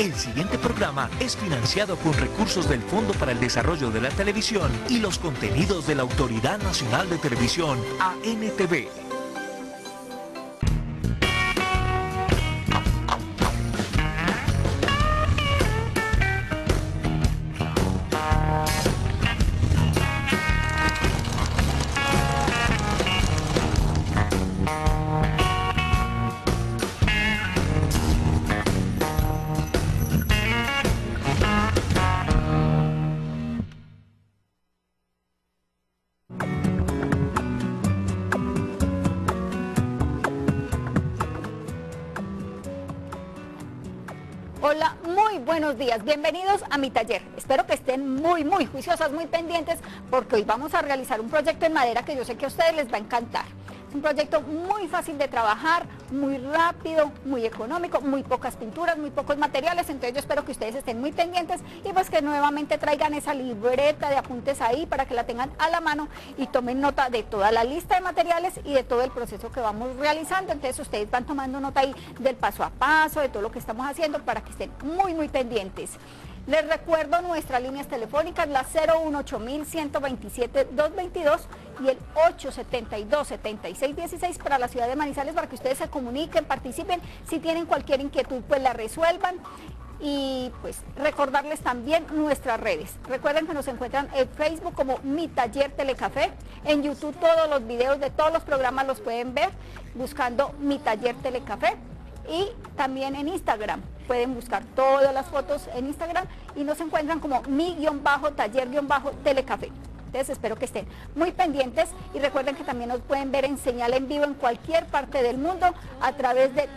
El siguiente programa es financiado con recursos del Fondo para el Desarrollo de la Televisión y los contenidos de la Autoridad Nacional de Televisión, ANTV. Hola, muy buenos días, bienvenidos a mi taller. Espero que estén muy juiciosas, muy pendientes, porque hoy vamos a realizar un proyecto en madera que yo sé que a ustedes les va a encantar. Es un proyecto muy fácil de trabajar, muy rápido, muy económico, muy pocas pinturas, muy pocos materiales, entonces yo espero que ustedes estén muy pendientes y pues que nuevamente traigan esa libreta de apuntes ahí para que la tengan a la mano y tomen nota de toda la lista de materiales y de todo el proceso que vamos realizando. Entonces ustedes van tomando nota ahí del paso a paso, de todo lo que estamos haciendo para que estén muy pendientes. Les recuerdo nuestras líneas telefónicas, la 018-127-222 y el 872-7616 para la ciudad de Manizales, para que ustedes se comuniquen, participen, si tienen cualquier inquietud pues la resuelvan. Y pues recordarles también nuestras redes. Recuerden que nos encuentran en Facebook como Mi Taller Telecafé, en YouTube todos los videos de todos los programas los pueden ver buscando Mi Taller Telecafé. Y también en Instagram, pueden buscar todas las fotos en Instagram y nos encuentran como mi-taller-telecafé. Entonces espero que estén muy pendientes y recuerden que también nos pueden ver en señal en vivo en cualquier parte del mundo a través de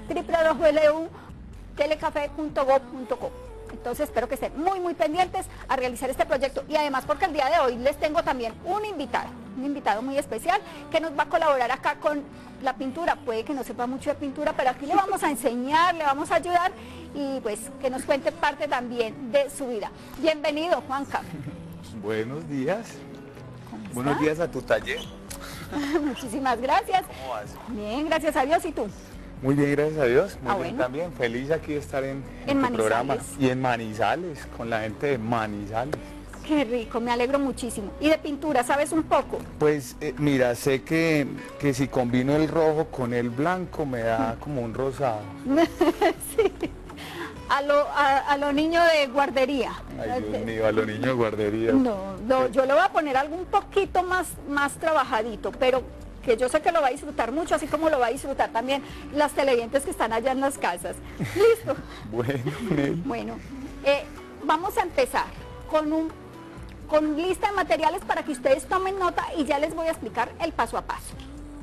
www.telecafé.gov.co. Entonces espero que estén muy pendientes a realizar este proyecto y además porque el día de hoy les tengo también un invitado muy especial que nos va a colaborar acá con la pintura. Puede que no sepa mucho de pintura, pero aquí le vamos a enseñar, le vamos a ayudar y pues que nos cuente parte también de su vida. Bienvenido, Juanca. Buenos días. ¿Cómo Buenos está? días a tu taller. Muchísimas gracias. ¿Cómo vas? Bien, gracias a Dios. ¿Y tú? Muy bien, gracias a Dios. Muy bien bueno. también. Feliz aquí de estar en tu Manizales. programa. Y en Manizales, con la gente de Manizales. Qué rico, me alegro muchísimo. ¿Y de pintura sabes un poco? Pues mira, sé que si combino el rojo con el blanco me da como un rosado. Sí. A lo niños de guardería. Ay, Dios mío, a los niños de guardería. No, yo le voy a poner algo un poquito más trabajadito, pero que yo sé que lo va a disfrutar mucho, así como lo va a disfrutar también las televidentes que están allá en las casas. ¿Listo? Bueno, Nel. Bueno, vamos a empezar con lista de materiales para que ustedes tomen nota y ya les voy a explicar el paso a paso.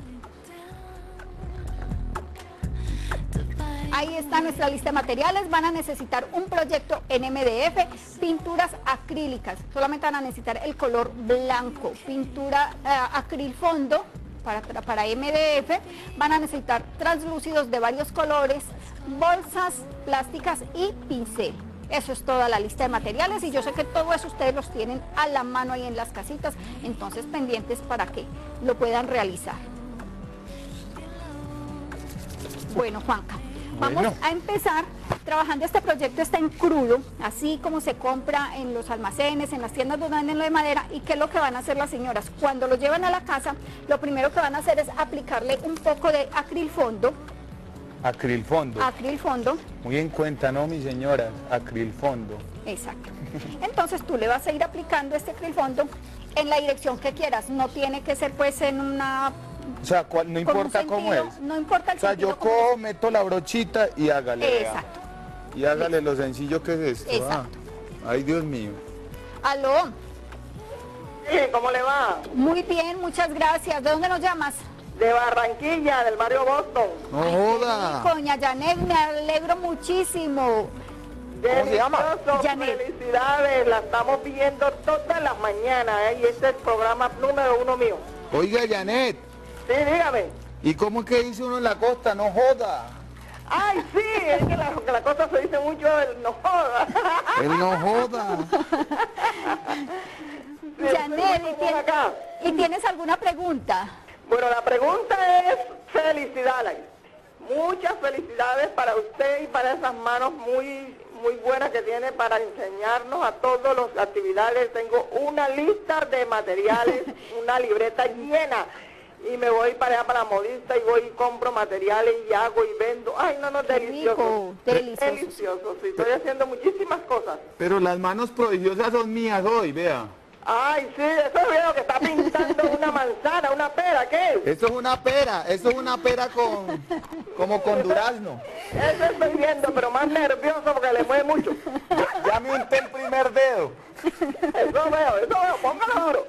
Ahí está nuestra lista de materiales. Van a necesitar un proyecto en MDF, pinturas acrílicas, solamente van a necesitar el color blanco, pintura acril fondo para MDF, van a necesitar translúcidos de varios colores, bolsas plásticas y pincel. Eso es toda la lista de materiales y yo sé que todo eso ustedes los tienen a la mano ahí en las casitas, entonces pendientes para que lo puedan realizar. Bueno, Juanca, vamos a empezar trabajando. Este proyecto está en crudo, así como se compra en los almacenes, en las tiendas donde venden lo de madera. ¿Y qué es lo que van a hacer las señoras? Cuando lo llevan a la casa, lo primero que van a hacer es aplicarle un poco de acril fondo. Acril fondo. Acril fondo. Muy en cuenta, ¿no, mis señoras? Acril fondo. Exacto. Entonces tú le vas a ir aplicando este acril fondo en la dirección que quieras. No tiene que ser pues en una... O sea, no importa cómo es. No importa el O sentido. sea, yo cojo, meto la brochita y hágale. Exacto. Y hágale lo sencillo que es esto. Exacto. Ay, Dios mío. Aló. Sí, ¿cómo le va? Muy bien, muchas gracias. ¿De dónde nos llamas? De Barranquilla, del barrio Boston. No Ay, joda. Doña Janet, me alegro muchísimo. ¿Cómo se llama? Delicioso, Janet. felicidades, la estamos viendo todas las mañanas, y este es el programa número 1 mío. Oiga, Janet, Sí, dígame. ¿y cómo es que dice uno en la costa? No joda. Ay, sí, es que la cosa se dice mucho, el no joda. Él no joda. Sí, Janet, estoy muy cómoda acá. ¿y tienes alguna pregunta? Bueno, la pregunta es felicidades. Muchas felicidades para usted y para esas manos muy muy buena que tiene para enseñarnos a todas las actividades. Tengo una lista de materiales, una libreta llena. Y me voy para allá para la modista y voy y compro materiales y hago y vendo. Ay, no, no, delicioso. Delicioso. Delicioso, sí, estoy haciendo muchísimas cosas. Pero las manos prodigiosas son mías hoy, vea. Ay, sí, eso es lo que está pintando una manzana, una pera, ¿qué es? Esto es una pera como con durazno. Eso estoy viendo, pero más nervioso porque le mueve mucho. Ya me unté el primer dedo. Eso veo, póngalo duro.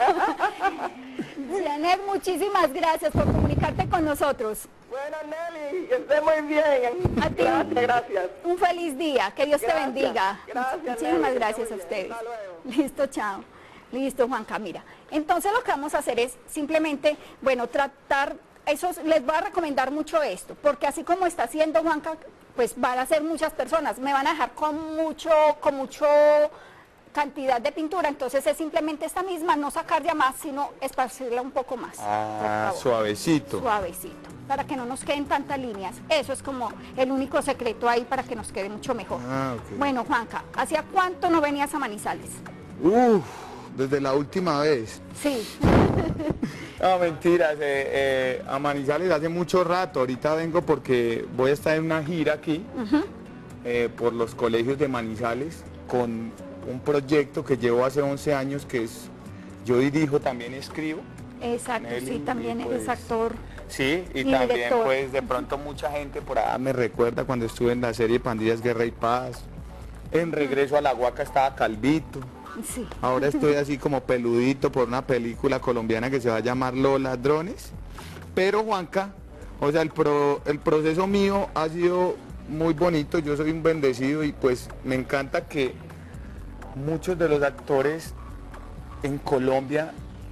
Janet, muchísimas gracias por comunicarte con nosotros. Bueno, Nelly, que esté muy bien. A ti. Gracias. Un feliz día, que Dios te Gracias, bendiga. gracias, Muchísimas Nelly, gracias que a esté muy ustedes. bien. Hasta luego. Listo, chao. Listo, Juanca, mira. Entonces lo que vamos a hacer es simplemente, bueno, tratar, les voy a recomendar mucho esto, porque así como está haciendo Juanca, pues van a ser muchas personas, me van a dejar con mucho cantidad de pintura, entonces es simplemente esta misma, no sacar ya más, sino esparcirla un poco más. Ah, por favor. suavecito. Suavecito, para que no nos queden tantas líneas. Eso es como el único secreto ahí para que nos quede mucho mejor. Ah, ok. Bueno, Juanca, ¿hacía cuánto no venías a Manizales? Desde la última vez. Sí. No, mentiras, a Manizales hace mucho rato, ahorita vengo porque voy a estar en una gira aquí, por los colegios de Manizales, con un proyecto que llevo hace 11 años, que es, yo dirijo, también escribo. Exacto, Nelly, sí, también y eres pues, actor. Sí, y Y también director. pues de pronto mucha gente por allá me recuerda cuando estuve en la serie Pandillas, Guerra y Paz. En Regreso a la Huaca estaba calvito. Sí. Ahora estoy así como peludito por una película colombiana que se va a llamar Los Ladrones. Pero Juanca, o sea, el proceso mío ha sido muy bonito, yo soy un bendecido y pues me encanta que muchos de los actores en Colombia,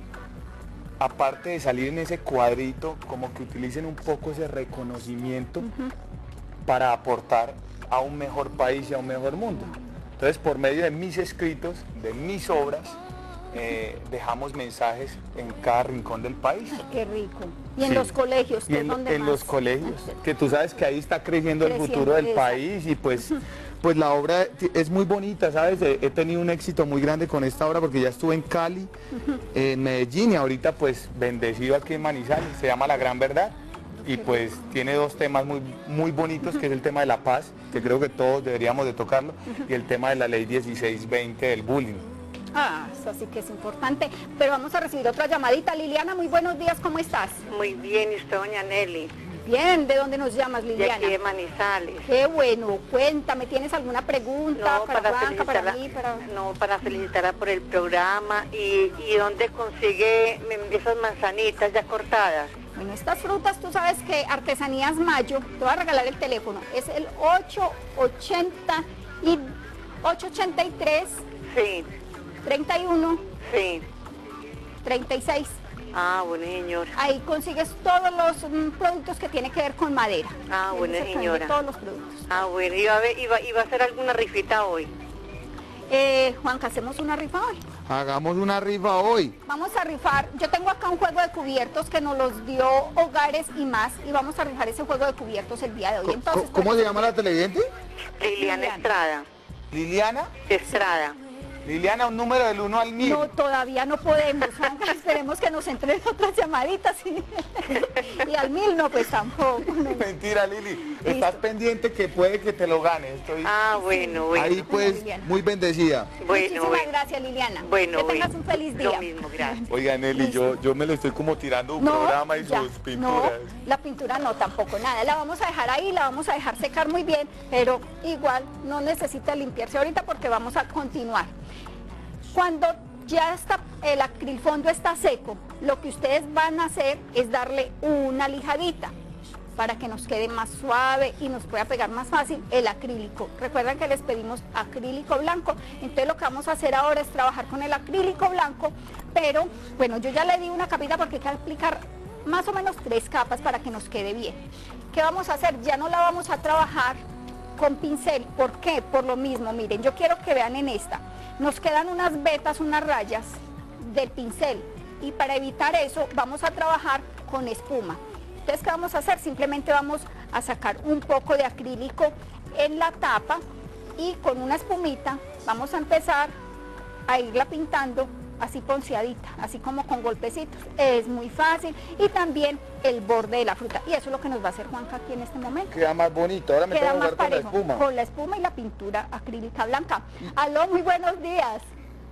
aparte de salir en ese cuadrito, como que utilicen un poco ese reconocimiento para aportar a un mejor país y a un mejor mundo. Entonces, por medio de mis escritos, de mis obras, dejamos mensajes en cada rincón del país. Qué rico. Y en Sí. los colegios, Y que es donde en más. los colegios, que tú sabes que ahí está creciendo el futuro del Creciendo, país y pues la obra es muy bonita, ¿sabes? He tenido un éxito muy grande con esta obra porque ya estuve en Cali, en Medellín y ahorita pues bendecido aquí en Manizales, se llama La Gran Verdad y pues tiene dos temas muy bonitos, que es el tema de la paz, que creo que todos deberíamos de tocarlo, y el tema de la ley 1620 del bullying. Ah, eso sí que es importante. Pero vamos a recibir otra llamadita. Liliana, muy buenos días, ¿cómo estás? Muy bien, ¿y usted, doña Nelly? Bien, ¿de dónde nos llamas, De Liliana? aquí de Manizales. Qué bueno, cuéntame, ¿tienes alguna pregunta No, para Juanca, para felicitarla, mí, para...? no, para felicitarla por el programa. ¿Y dónde consigue esas manzanitas ya cortadas? Bueno, estas frutas, tú sabes que Artesanías Mayo, te voy a regalar el teléfono, es el 883 Sí, 31 sí. 36. Ah, bueno, señora. Ahí consigues todos los productos que tienen que ver con madera. Ah, bueno, Exactamente, señora. todos los productos. Ah, bueno, iba a hacer alguna rifita hoy. Juanca, ¿hacemos una rifa hoy? Hagamos una rifa hoy. Vamos a rifar, yo tengo acá un juego de cubiertos que nos los dio Hogares y Más y vamos a rifar ese juego de cubiertos el día de hoy. Entonces, ¿Cómo se llama la televidente? Liliana Estrada. Liliana. Estrada. Liliana, un número del 1 al 1000. No, todavía no podemos, Juanca, esperemos que nos entren otras llamaditas y al 1000 no, pues tampoco. No. Mentira, Lili. Estás pendiente que puede que te lo ganes. Estoy Ah, bueno, bueno. ahí pues Liliana. muy bendecida. Bueno, Muchísimas bueno. gracias, Liliana. Bueno, que tengas bueno. un feliz día. Lo mismo, gracias. Oiga, Nelly, Listo. yo me lo estoy como tirando un No, programa y ya, sus pinturas. No, la pintura no, tampoco nada. La vamos a dejar ahí, la vamos a dejar secar muy bien, pero igual no necesita limpiarse ahorita porque vamos a continuar. Cuando ya está, el acrilfondo está seco, lo que ustedes van a hacer es darle una lijadita para que nos quede más suave y nos pueda pegar más fácil el acrílico. Recuerden que les pedimos acrílico blanco, entonces lo que vamos a hacer ahora es trabajar con el acrílico blanco, pero bueno, yo ya le di una capita porque hay que aplicar más o menos 3 capas para que nos quede bien. ¿Qué vamos a hacer? Ya no la vamos a trabajar con pincel. ¿Por qué? Por lo mismo, miren, yo quiero que vean en esta. Nos quedan unas vetas, unas rayas del pincel y para evitar eso vamos a trabajar con espuma. Entonces, ¿qué vamos a hacer? Simplemente vamos a sacar un poco de acrílico en la tapa y con una espumita vamos a empezar a irla pintando así ponceadita, así como con golpecitos. Es muy fácil. Y también el borde de la fruta. Y eso es lo que nos va a hacer Juanca aquí en este momento. Queda más bonito. Ahora me Queda tengo que más jugar con la parejo, espuma. con la espuma y la pintura acrílica blanca. Aló, muy buenos días.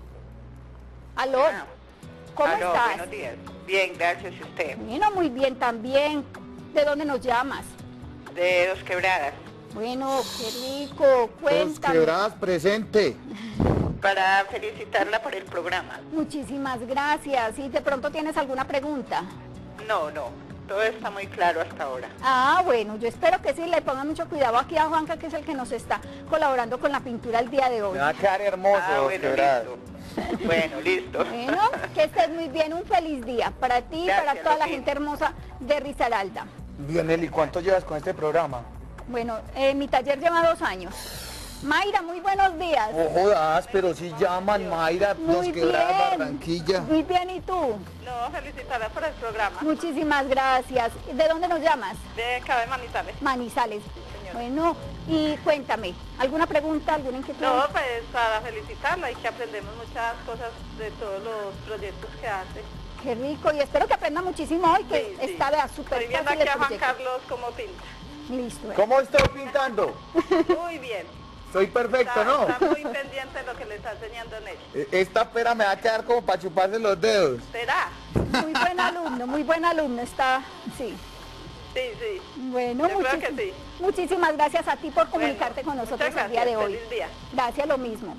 Aló, ¿cómo Aló, estás? buenos días. Bien, gracias a usted. Bueno, muy bien también. ¿De dónde nos llamas? De Dos Quebradas. Bueno, qué rico, Dos cuéntame. Quebradas presente. Para felicitarla por el programa. Muchísimas gracias. ¿Y de pronto tienes alguna pregunta? No, todo está muy claro hasta ahora. Ah, bueno, yo espero que sí, le pongan mucho cuidado aquí a Juanca, que es el que nos está colaborando con la pintura el día de hoy. Me va a quedar hermoso, Dos bueno, Quebradas. listo. Bueno, listo. Bueno, que estés muy bien, un feliz día para ti y Gracias, para toda la Lupita. gente hermosa de Risaralda. Bien, Nelly, ¿cuánto llevas con este programa? Bueno, mi taller lleva 2 años. Mayra, muy buenos días. No jodas, pero si llaman Mayra, Dos Muy Quebradas, bien. Barranquilla. Muy bien, ¿y tú? No, felicitarla por el programa. Muchísimas gracias. ¿De dónde nos llamas? De acá de Manizales. Manizales. Bueno, y cuéntame, ¿alguna pregunta, alguna inquietud? No, pues para felicitarla y que aprendemos muchas cosas de todos los proyectos que hace. Qué rico, y espero que aprenda muchísimo hoy, que Sí, sí. está vea, súper Estoy viendo fácil aquí el a Juan proyecto. Carlos cómo pinta. Listo. ¿Cómo estoy pintando? Muy bien. Soy perfecto, Está, ¿no? está muy pendiente de lo que le está enseñando en él. Esta pera me va a quedar como para chuparse los dedos. ¿Será? Muy buen alumno, está, sí. Sí, sí. Bueno, Yo creo que sí. muchísimas gracias a ti por comunicarte Bueno, con nosotros muchas el día de gracias. hoy. Feliz día. Gracias, lo mismo.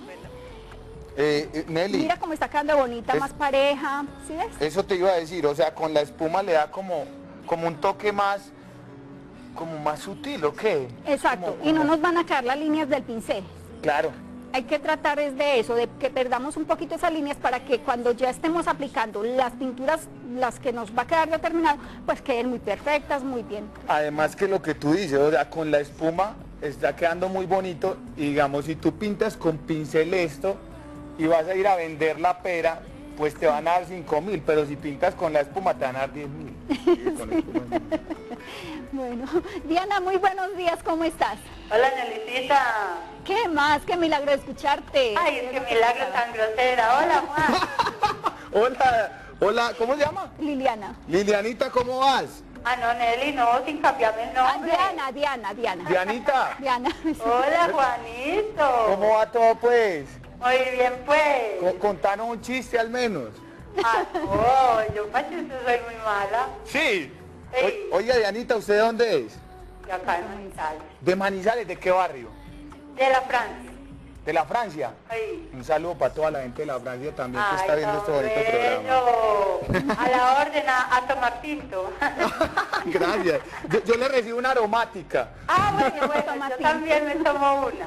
Nelly, Mira cómo está quedando bonita, Es- más pareja, ¿sí ves? eso te iba a decir, o sea, con la espuma le da como un toque más, como más sutil, ¿o qué? Exacto, Como- y no nos van a caer las líneas del pincel. Claro. Hay que tratar es de eso, de que perdamos un poquito esas líneas para que cuando ya estemos aplicando las pinturas, las que nos va a quedar determinado, pues queden muy perfectas, muy bien. Además que lo que tú dices, o sea, con la espuma está quedando muy bonito y digamos, si tú pintas con pincel esto y vas a ir a vender la pera, pues te van a dar 5.000, pero si pintas con la espuma te van a dar 10.000. Sí, con la espuma no. Bueno, Diana, muy buenos días, ¿cómo estás? Hola, Nelicita. ¿Qué más? Qué milagro escucharte. Ay, qué milagro tan grosera. Hola, Juan. Hola, ¿cómo se llama? Liliana. Lilianita, ¿cómo vas? Ah, no, Nelly, no, sin cambiarme el Ah, nombre. Diana. Dianita, Diana. Hola, Juanito. ¿cómo va todo pues? Muy bien, pues. Contanos un chiste al menos. Ah, no, yo para eso soy muy mala. Sí. Sí. Oiga, Dianita, ¿usted de dónde es? De acá en Manizales. De Manizales, ¿de qué barrio? De la Francia. De la Francia. Ay. Un saludo para toda la gente de la Francia también que está Ay, viendo este bonito bueno. A la orden, a tomar tinto. programa. Gracias. Yo le recibo una aromática. Ah, bueno, yo también me tomo una.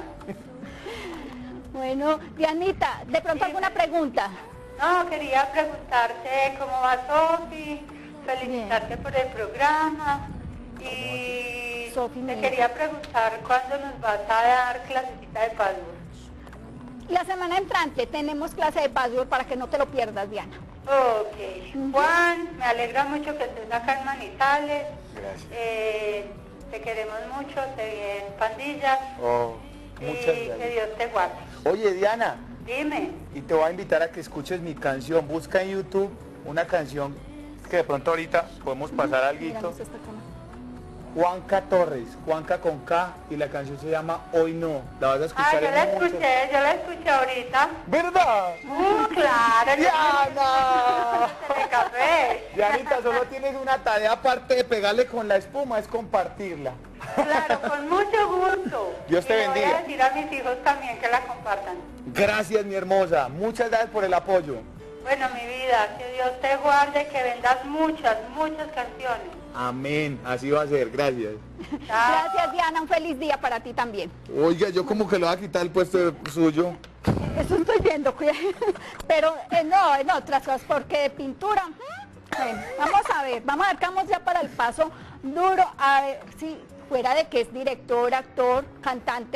Bueno, Dianita, ¿de pronto alguna pregunta? No, quería preguntarte cómo va Sofi, felicitarte por el programa y Sofi, te mi quería preguntar cuándo nos vas a dar clasecita de password. La semana entrante tenemos clase de password para que no te lo pierdas, Diana. Ok, Juan, me alegra mucho que estés acá en Manizales. Gracias. Te queremos mucho, te bien pandilla Oh, y muchas que gracias. Dios te guarde. Oye, Diana, Dime. y te voy a invitar a que escuches mi canción. Busca en YouTube una canción que de pronto ahorita podemos pasar algo. Miramos esta cámara. Juanca Torres, Juanca con K, y la canción se llama Hoy No. La vas a Ah, escuchar yo la mucho. yo la escuché ahorita. ¿Verdad? Claro, ¡Diana! de café. Dianita, solo tienes una tarea aparte de pegarle con la espuma, es compartirla. Claro, con mucho gusto. Dios te Y le voy bendiga. a decir a mis hijos también que la compartan. Gracias, mi hermosa. Muchas gracias por el apoyo. Bueno, mi vida, que Dios te guarde, que vendas muchas, muchas canciones. Amén. Así va a ser. Gracias. Chao. Gracias, Diana, un feliz día para ti también. Oiga, yo como que le voy a quitar el puesto suyo. Eso estoy viendo, cuidado. Pero no, en otras cosas, porque de pintura. Bueno, vamos a ver que vamos ya para el paso duro, a ver si fuera de que es director, actor, cantante,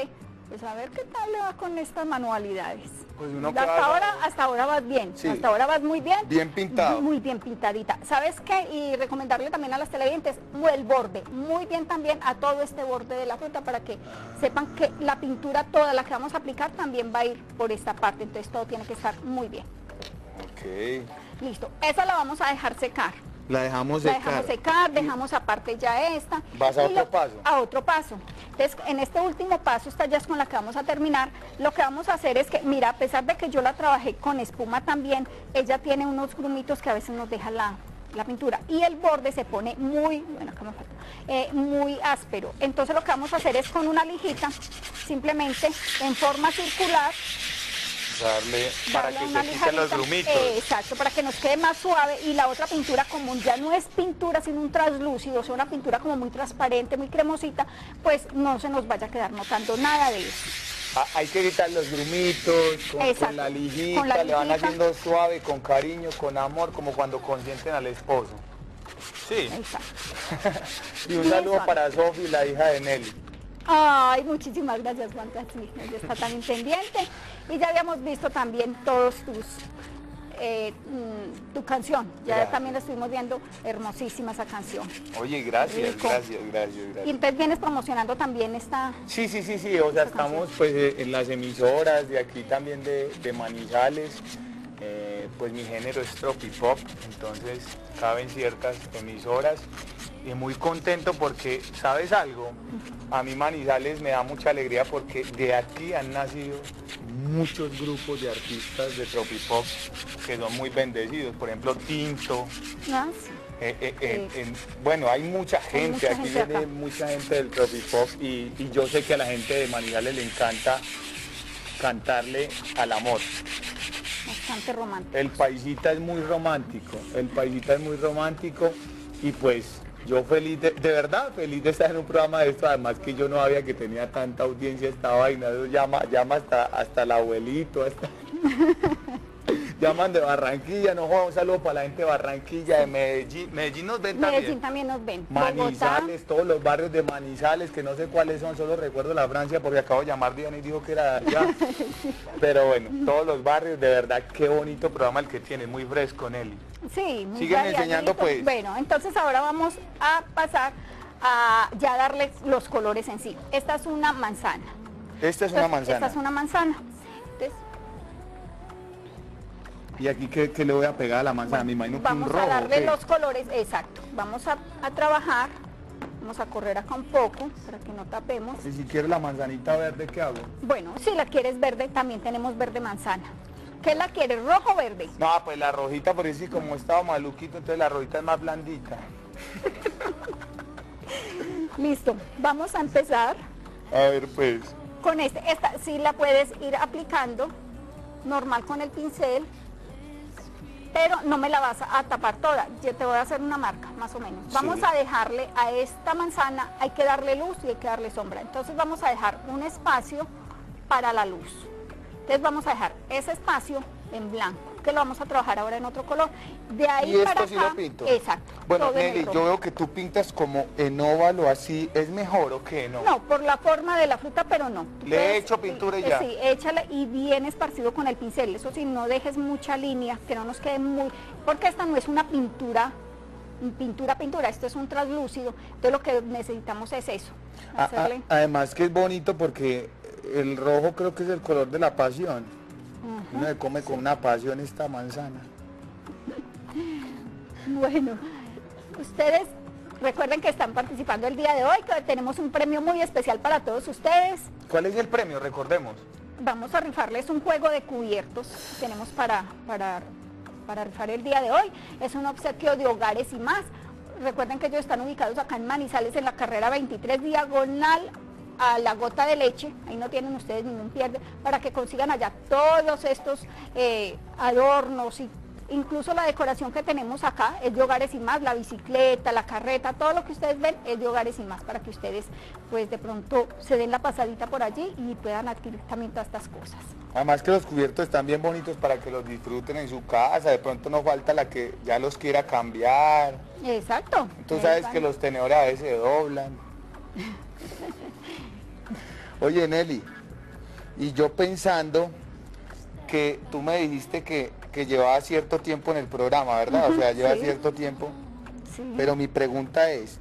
Pues a ver qué tal le va con estas manualidades. Pues uno Hasta ahora vas bien, Sí. hasta ahora vas muy bien. Bien pintado. Muy bien pintadita. ¿Sabes qué? Y recomendarle también a las televidentes el borde, muy bien también a todo este borde de la fruta para que sepan que la pintura toda la que vamos a aplicar también va a ir por esta parte, entonces todo tiene que estar muy bien. Ok. Listo, esa la vamos a dejar secar. La dejamos La secar. dejamos secar, dejamos aparte ya esta. ¿Vas a Y otro paso? A otro paso. Entonces, en este último paso, esta ya es con la que vamos a terminar, lo que vamos a hacer es que, mira, a pesar de que yo la trabajé con espuma también, ella tiene unos grumitos que a veces nos deja la pintura. Y el borde se pone muy, bueno, acá me falta, muy áspero. Entonces, lo que vamos a hacer es con una lijita, simplemente en forma circular, Darle para darle que una se quiten los lijadita, grumitos. exacto, para que nos quede más suave. Y la otra pintura, como ya no es pintura sino un translúcido, o sea, una pintura como muy transparente, muy cremosita, pues no se nos vaya a quedar notando nada de eso. Hay que quitar los grumitos con Exacto, la lijita, con la le van lijita. haciendo suave, con cariño, con amor, como cuando consienten al esposo. Sí. Exacto. Y un Bien saludo suave. para Sofi, la hija de Nelly. Ay, muchísimas gracias, Juanca, sí, ella está tan pendiente. Y ya habíamos visto también todos tu canción, ya Gracias. también la estuvimos viendo, hermosísima esa canción. Oye, gracias, Rico. gracias. Y entonces vienes promocionando también esta... Sí, o sea, estamos pues en las emisoras de aquí también de Manizales, pues mi género es tropipop, entonces caben ciertas emisoras y muy contento porque, ¿sabes algo? A mí Manizales me da mucha alegría porque de aquí han nacido muchos grupos de artistas de tropipop que son muy bendecidos, por ejemplo Tinto. ¿no? Sí. Bueno, hay mucha gente, mucha aquí gente viene acá. mucha gente del tropipop y yo sé que a la gente de Manizales le encanta cantarle al amor. Bastante romántico. El paisita es muy romántico, y pues yo feliz, de verdad feliz de estar en un programa de esto, además que yo no sabía que tenía tanta audiencia esta vaina, eso llama hasta el abuelito, llaman de Barranquilla, no jodas, un saludo para la gente de Barranquilla, de Medellín nos ven también. Medellín también nos ven. Bogotá, Manizales, todos los barrios de Manizales, que no sé cuáles son, solo recuerdo la Francia porque acabo de llamar Diana y dijo que era allá. Pero bueno, todos los barrios, de verdad, qué bonito programa el que tiene, muy fresco, Nelly. sí, muy Sígueme variadito. enseñando, pues. Bueno, entonces ahora vamos a pasar a ya darle los colores en sí. Esta es una manzana. Esta es una Entonces, manzana. Esta es una manzana. Entonces, ¿Y aquí qué le voy a pegar a la manzana? Me imagino que un vamos rojo. a darle ¿qué? los colores, exacto. Vamos a trabajar, vamos a correr acá un poco para que no tapemos. Y si quiero la manzanita verde, ¿qué hago? Bueno, si la quieres verde, también tenemos verde manzana. ¿Qué la quieres, rojo o verde? No, pues la rojita, por eso como estaba maluquito, entonces la rojita es más blandita. Listo, vamos a empezar A ver, pues. con esta sí la puedes ir aplicando normal con el pincel, pero no me la vas a tapar toda, yo te voy a hacer una marca más o menos. Vamos Sí. a dejarle a esta manzana, hay que darle luz y hay que darle sombra, entonces vamos a dejar un espacio para la luz. Entonces vamos a dejar ese espacio en blanco, que lo vamos a trabajar ahora en otro color. De ahí Y para esto sí acá, lo pinto. exacto. Bueno, todo en el Nelly, rojo. yo veo que tú pintas como en óvalo así, ¿es mejor o qué? No, por la forma de la fruta, pero no. Tú Le he puedes, hecho pintura y ya. Sí, échale y bien esparcido con el pincel. Eso sí, no dejes mucha línea, que no nos quede muy... Porque esta no es una pintura, esto es un translúcido. Entonces lo que necesitamos es eso. Hacerle... Además que es bonito porque el rojo creo que es el color de la pasión. Uno se come con una pasión esta manzana. Bueno, ustedes recuerden que están participando el día de hoy, que tenemos un premio muy especial para todos ustedes. ¿Cuál es el premio? Recordemos. Vamos a rifarles un juego de cubiertos, tenemos para rifar el día de hoy. Es un obsequio de Hogares y Más. Recuerden que ellos están ubicados acá en Manizales, en la carrera 23, diagonal a la Gota de Leche. Ahí no tienen ustedes ningún pierde, para que consigan allá todos estos adornos y incluso la decoración que tenemos acá es de Hogares y Más, la bicicleta, la carreta, todo lo que ustedes ven es de Hogares y Más, para que ustedes pues de pronto se den la pasadita por allí y puedan adquirir también todas estas cosas. Además que los cubiertos están bien bonitos para que los disfruten en su casa, de pronto no falta la que ya los quiera cambiar. Exacto. Tú sabes que los tenedores a veces se doblan. Oye, Nelly, y yo pensando que tú me dijiste que llevaba cierto tiempo en el programa, ¿verdad? O sea, lleva sí. cierto tiempo. Sí. Pero mi pregunta es,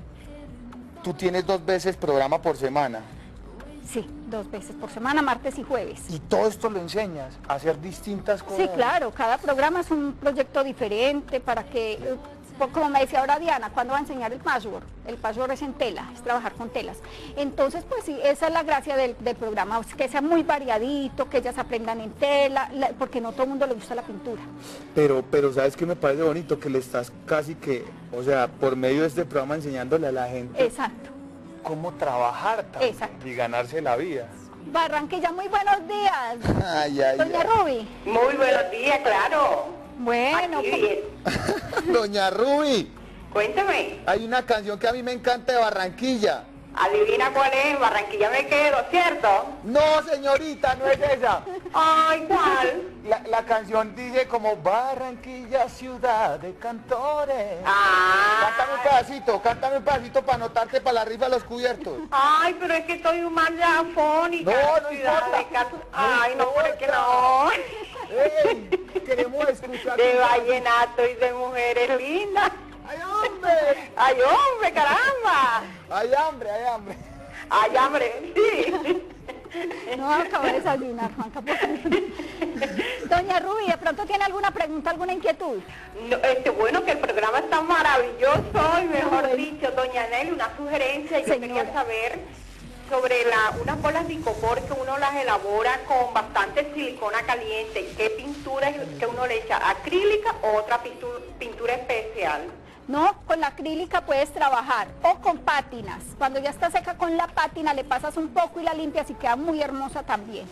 ¿tú tienes 2 veces programa por semana? Sí, 2 veces por semana, martes y jueves. ¿Y todo esto lo enseñas? ¿A hacer distintas cosas? Sí, claro, cada programa es un proyecto diferente para que, como me decía ahora Diana, ¿cuándo va a enseñar el patchwork? El patchwork es en tela, es trabajar con telas. Entonces, pues sí, esa es la gracia del programa, que sea muy variadito, que ellas aprendan en tela, porque no todo el mundo le gusta la pintura. Pero ¿sabes qué me parece bonito? Que le estás casi que, o sea, por medio de este programa enseñándole a la gente Exacto. cómo trabajar también. Exacto. Y ganarse la vida. Barranquilla, muy buenos días. Ay, ay, Doña ay. Ruby. Muy buenos días, claro. Bueno, Aquí pues, bien. Doña Ruby, Cuéntame, hay una canción que a mí me encanta de Barranquilla. adivina cuál es, Barranquilla me quedo, ¿cierto? No, señorita, no es esa. Ay, ¿cuál? La canción dice como Barranquilla, ciudad de cantores. Ah. Cántame un pedacito para anotarte para la rifa de los cubiertos. Ay, pero es que estoy un mal de afónica. No ciudad importa. de Cat- No Ay, no, pero es que no. ¡Ey! Queremos escuchar. De vallenato y de mujeres lindas. ¡Ay, hombre! Ay, hombre, caramba. ¡Hay hambre, hay hambre! Ay, hambre, sí. no acabo de desayunar, Juanca. por favor. Doña Ruby, ¿de pronto tiene alguna pregunta, alguna inquietud? No, bueno, que el programa está maravilloso y mejor dicho, doña Nelly, una sugerencia. Yo Señora. quería saber sobre unas bolas de icopor que uno las elabora con bastante silicona caliente. ¿Y qué pintura es que uno le echa? ¿Acrílica o otra pintura especial? No, con la acrílica puedes trabajar o con pátinas. Cuando ya está seca con la pátina le pasas un poco y la limpias y queda muy hermosa también.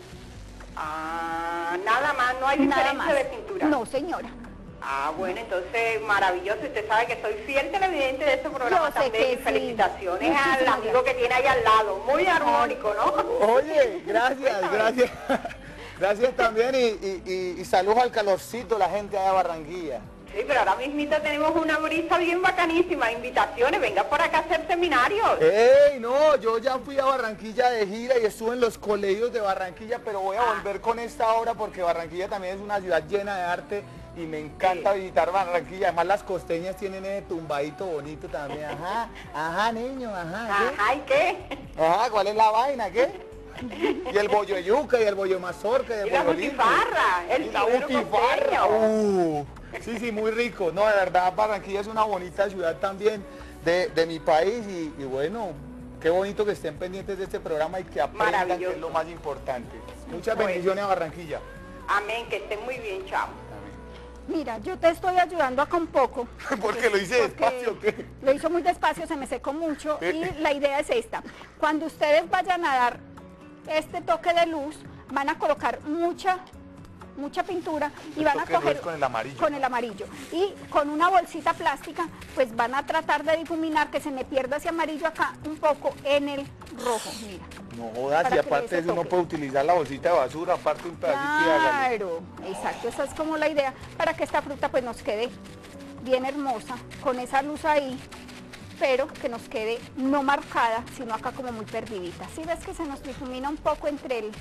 Ah, nada más, no hay Nada diferencia más. de pintura. No, señora. Ah, bueno, entonces maravilloso. Usted sabe que soy fiel televidente de este programa Yo sé también. que Y sí. felicitaciones Muchísimas al amigo que tiene ahí al lado. Muy armónico, ¿no? Oye, gracias. Gracias también y saludos al calorcito, la gente allá de Barranquilla. Sí, pero ahora mismito tenemos una brisa bien bacanísima. Invitaciones, venga por acá a hacer seminarios. ¡Ey, no! Yo ya fui a Barranquilla de gira y estuve en los colegios de Barranquilla, pero voy a volver con esta obra porque Barranquilla también es una ciudad llena de arte y me encanta visitar Barranquilla. Además las costeñas tienen ese tumbadito bonito también. Ajá, niño, ajá. Ajá, ¿y qué? Ajá, ¿cuál es la vaina, qué? Y el bollo de yuca y el bollo de mazorca y el Y la bollo limpio. butifarra, el Y la chivero butifarra. costeño. Sí, muy rico. No, de verdad, Barranquilla es una bonita ciudad también de mi país y bueno, qué bonito que estén pendientes de este programa y que aprendan, que Maravilloso. es lo más importante. Muchas Bueno. bendiciones a Barranquilla. Amén, que estén muy bien, chao. Mira, yo te estoy ayudando acá un poco. Porque lo hice Porque despacio, ¿o qué? Lo hizo muy despacio, se me secó mucho y la idea es esta. Cuando ustedes vayan a dar este toque de luz, van a colocar mucha pintura y El van a toque de luz coger con el amarillo. con el amarillo. Y con una bolsita plástica, pues van a tratar de difuminar que se me pierda ese amarillo acá un poco en el rojo, mira. No jodas, Para y que le aparte dé de ese eso uno toque. puede utilizar la bolsita de basura, aparte un pedacito y hágale. Claro, exacto, esa es como la idea, para que esta fruta pues nos quede bien hermosa, con esa luz ahí, pero que nos quede no marcada, sino acá como muy perdidita. ¿Sí ves que se nos difumina un poco entre el,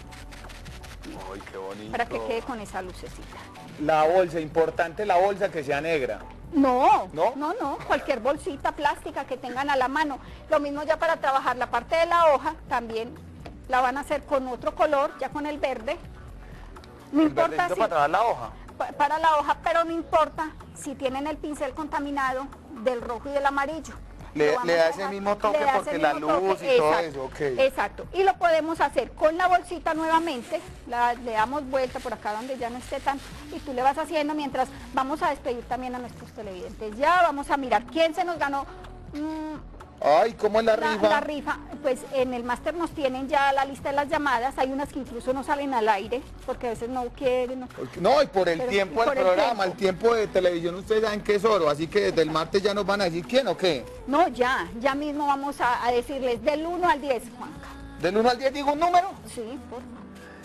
Ay, qué bonito. para que quede con esa lucecita? La bolsa, importante la bolsa que sea negra. No, ¿No? no, cualquier bolsita plástica que tengan a la mano. Lo mismo ya para trabajar la parte de la hoja, también la van a hacer con otro color, ya con el verde. No El importa verdecito si para trabajar la hoja. para la hoja, pero no importa si tienen el pincel contaminado del rojo y del amarillo. Le Lo vamos da a ese dejar- mismo toque le da porque ese la mismo luz toque, y todo exacto, eso, ok. Exacto, y lo podemos hacer con la bolsita nuevamente, le damos vuelta por acá donde ya no esté tan, y tú le vas haciendo mientras vamos a despedir también a nuestros televidentes. Ya vamos a mirar quién se nos ganó Ay, ¿cómo es la rifa? la rifa. Pues en el máster nos tienen ya la lista de las llamadas, hay unas que incluso no salen al aire, porque a veces no quieren. No, y por el Pero tiempo por del el programa, el tiempo. tiempo de televisión, ustedes saben que es oro, así que desde el martes ya nos van a decir quién o qué. No, ya mismo vamos a decirles del 1 al 10, Juanca. Del 1 al 10 digo un número. Sí, por favor.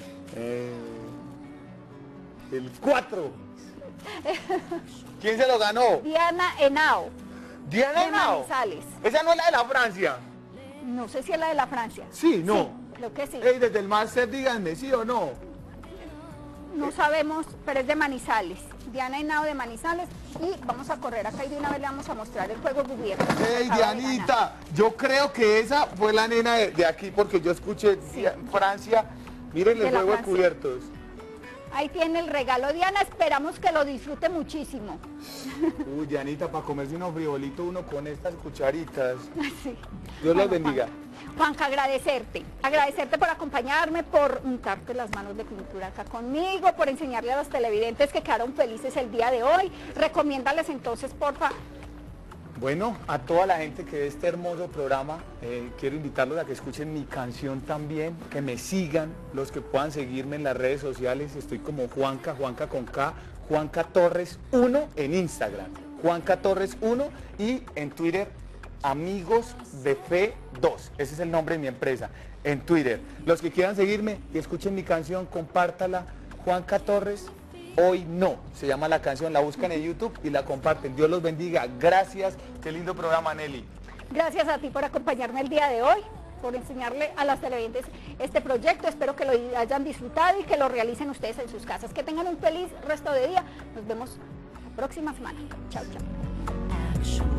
El 4. ¿Quién se lo ganó? Diana Henao, Diana de Henao. Manizales. Esa no es la de la Francia. No sé si es la de la Francia. Sí, no. Creo que sí. Ey, desde el máster díganme, ¿sí o no? No sabemos, pero es de Manizales. Diana Henao de Manizales. Y vamos a correr acá y de una vez le vamos a mostrar el juego cubierto. Ey, Dianita, yo creo que esa fue la nena de aquí porque yo escuché Francia. Miren el juego de cubiertos. Ahí tiene el regalo, Diana, esperamos que lo disfrute muchísimo. Uy, Dianita, para comerse unos frijolitos uno con estas cucharitas. Sí. Dios los bendiga. Juanca, agradecerte por acompañarme, por untarte las manos de pintura acá conmigo, por enseñarle a los televidentes que quedaron felices el día de hoy. Recomiéndales entonces, porfa. Bueno, a toda la gente que ve este hermoso programa, quiero invitarlos a que escuchen mi canción también, que me sigan, los que puedan seguirme en las redes sociales, estoy como Juanca con K, Juanca Torres 1 en Instagram, Juanca Torres 1 y en Twitter, Amigos de Fe 2, ese es el nombre de mi empresa, en Twitter. Los que quieran seguirme y escuchen mi canción, compártala, Juanca Torres, Hoy No, se llama la canción, la buscan en YouTube y la comparten. Dios los bendiga, gracias, qué lindo programa, Nelly. Gracias a ti por acompañarme el día de hoy, por enseñarle a las televidentes este proyecto. Espero que lo hayan disfrutado y que lo realicen ustedes en sus casas. Que tengan un feliz resto de día. Nos vemos la próxima semana. Chao, chao.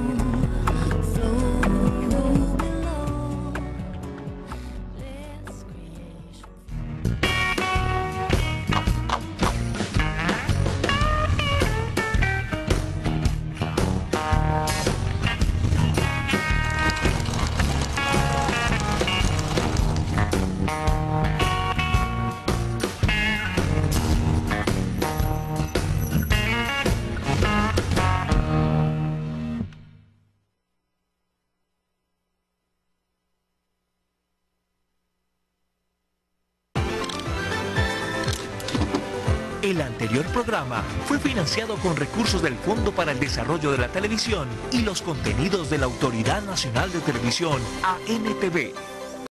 El anterior programa fue financiado con recursos del Fondo para el Desarrollo de la Televisión y los contenidos de la Autoridad Nacional de Televisión, ANTV.